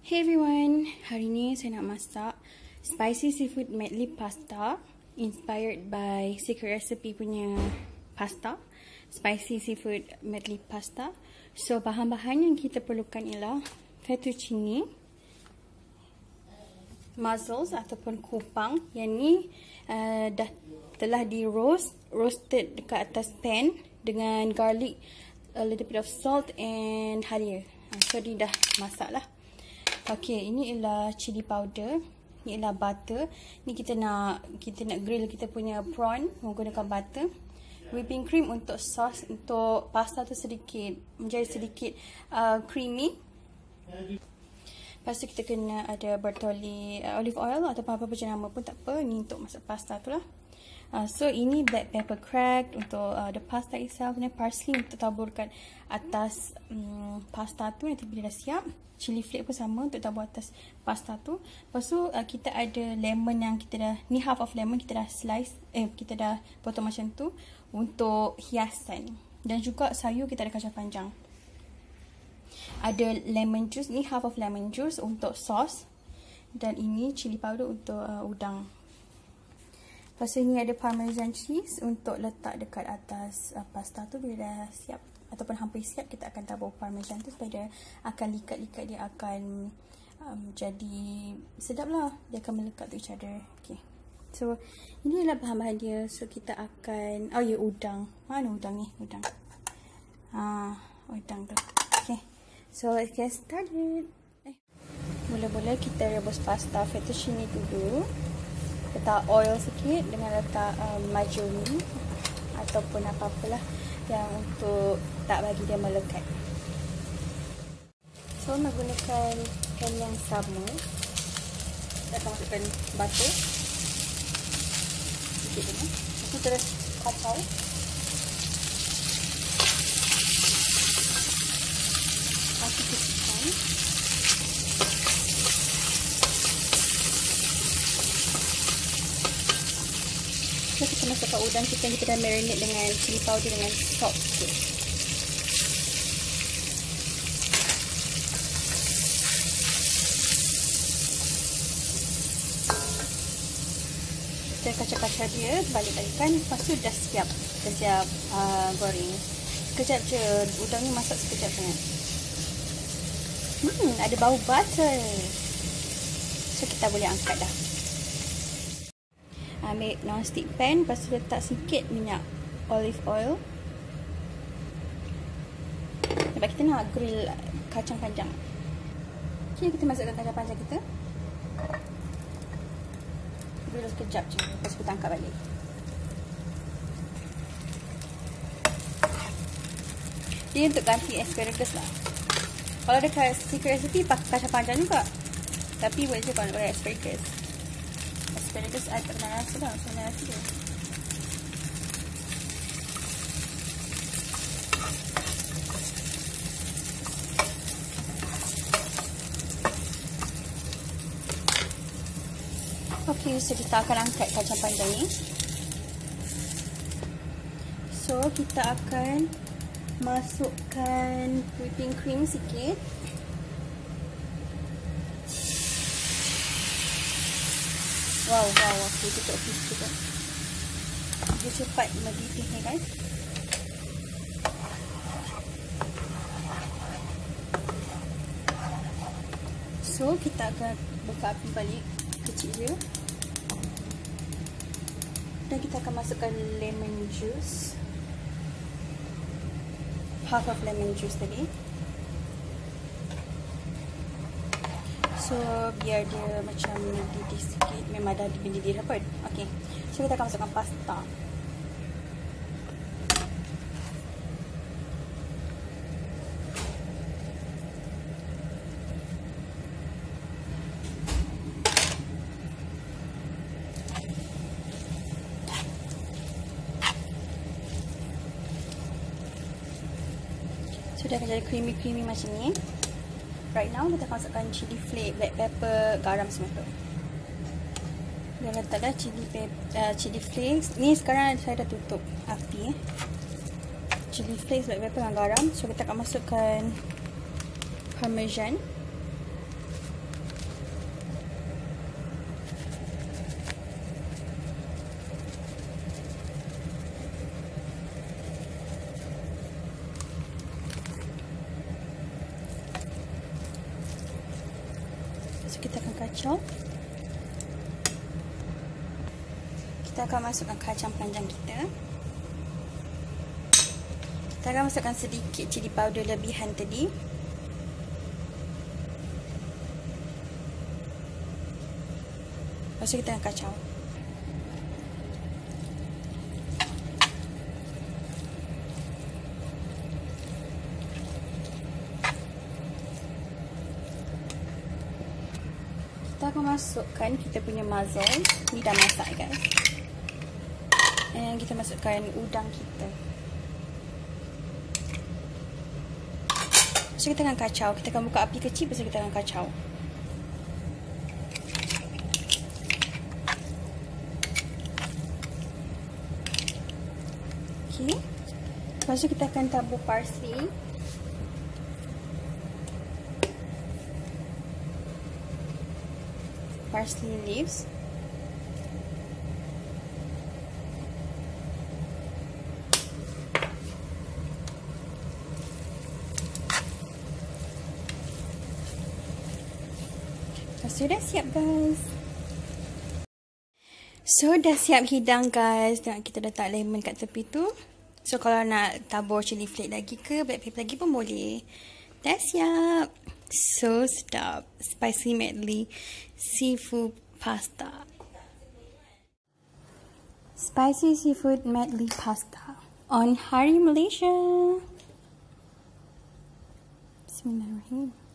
Hey everyone, hari ni saya nak masak Spicy Seafood Medley Pasta inspired by secret recipe punya pasta, Spicy Seafood Medley Pasta. So bahan-bahan yang kita perlukan ialah Fettucine, Mussels ataupun kupang. Yang ni telah roasted dekat atas pan dengan garlic, a little bit of salt and halia. So dia dah masak lah. Okey, ini ialah chilli powder, ini ialah butter. Ni kita nak grill kita punya prawn menggunakan butter. Whipping cream untuk sos untuk pasta tu menjadi sedikit creamy. Lepas tu kita kena ada bertolli olive oil ataupun apa-apa jenama pun tak apa. Ni untuk masak pasta tu lah. So ini black pepper cracked untuk the pasta itself, dan parsley untuk taburkan atas pasta tu nanti bila dah siap. Chilli flakes pun sama untuk tabur atas pasta tu. Lepas tu kita ada lemon yang kita dah, ni half of lemon kita dah slice, kita dah potong macam tu untuk hiasan. Dan juga sayur kita ada kacang panjang. Ada lemon juice, ni half of lemon juice untuk sos. Dan ini chilli powder untuk udang. Lepas tu ni ada parmesan cheese untuk letak dekat atas pasta tu bila dah siap ataupun hampir siap. Kita akan tabur parmesan tu supaya dia akan likat-likat, dia akan jadi sedap lah. Dia akan melekat to each other. Okay. So ini adalah bahan-bahan dia. So kita akan, udang. Mana udang ni? Udang tu. Okay. So let's get started. Mula-mula kita rebus pasta fettuccine dulu. Letak oil sikit dengan letak marjoram ataupun apa-apalah yang untuk tak bagi dia melekat. So menggunakan pan yang sama, kita akan masukkan butter sikit dulu. Lepas terus kacau. Kasih pisahkan. So kita masukkan udang kita yang kita dah marinate dengan chilli powder dengan salt sikit. Kita kacau-kacau dia, balik-balikan. Lepas tu dah siap goreng. Sekejap je, udang ni masak sekejap sangat. Ada bau butter. So kita boleh angkat dah. Ambil non-stick pan, lepas tu letak sikit minyak olive oil. Sebab kita nak grill kacang panjang. Okay, kita masukkan kacang panjang kita. Grill sekejap je, lepas tu kita angkat balik. Dia untuk ganti asparagus lah. Kalau dekat secret recipe pakai kacang panjang juga, tapi buat je kalau nak pakai asparagus. Asparagus ada kena rasa dah, kena rasa dia. Okay, so kita akan angkat kacang panjang ni. So kita akan masukkan whipping cream sikit. Wow, okay, tutup juga. Dia cepat mendidih ni guys. So kita akan buka api balik kecil je. Dan kita akan masukkan lemon juice. Half of lemon juice tadi. So biar dia macam mendidih sikit. Memang dah mendidih dah pun. Okay. So kita akan masukkan pasta. So dia akan jadi creamy macam ni. Right now kita akan masukkan chilli flakes, black pepper, garam semua tu. Dah letak dah chilli flakes. Ni sekarang saya dah tutup api. Chilli flakes, black pepper dan garam. So kita akan masukkan parmesan. So kita akan kacau. Kita akan masukkan kacang panjang kita. Kita akan masukkan sedikit chili powder lebihan tadi. Lepas tu kita akan kacau. Kita akan masukkan kita punya mussels. Ni dah masak guys. Dan kita masukkan udang kita. So kita akan kacau. Kita akan buka api kecil. Lepas tu kita akan kacau. Okay. Lepas tu kita akan tabur parsley. Parsley leaves. Sudah siap guys. So dah siap hidang guys. Tengok kita letak lemon kat tepi tu. So kalau nak tabur chilli flake lagi ke black pepper lagi pun boleh. Dah siap. So sedap. Spicy medley seafood pasta. Spicy seafood medley pasta on Hari Malaysia. Bismillahirrahmanirrahim.